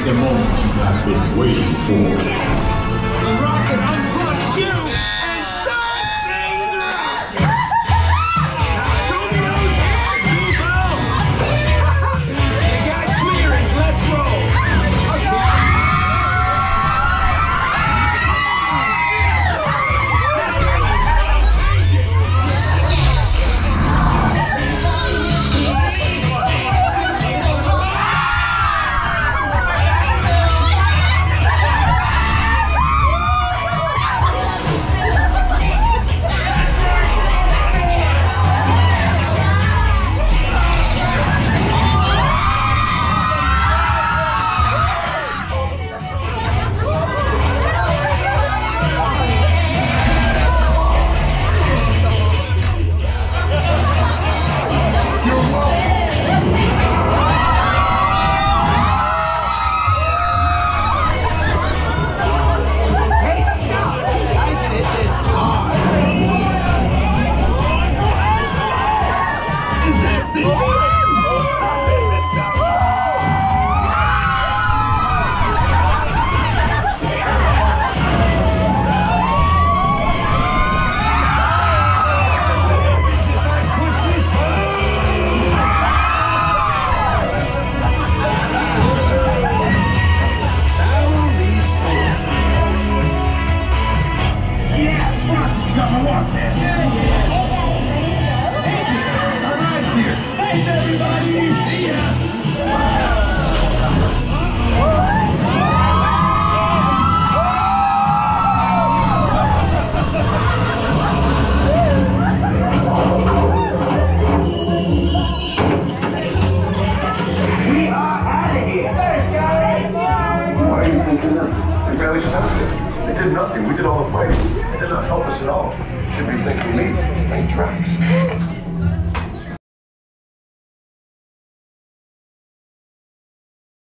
the moment you have been waiting for. Rocket unplugs you and starts things rocking! Now show me those hands, people! You got clearance, let's roll! It did nothing. We did all the fighting. It did not help us at all. Should be thanking me. Main tracks.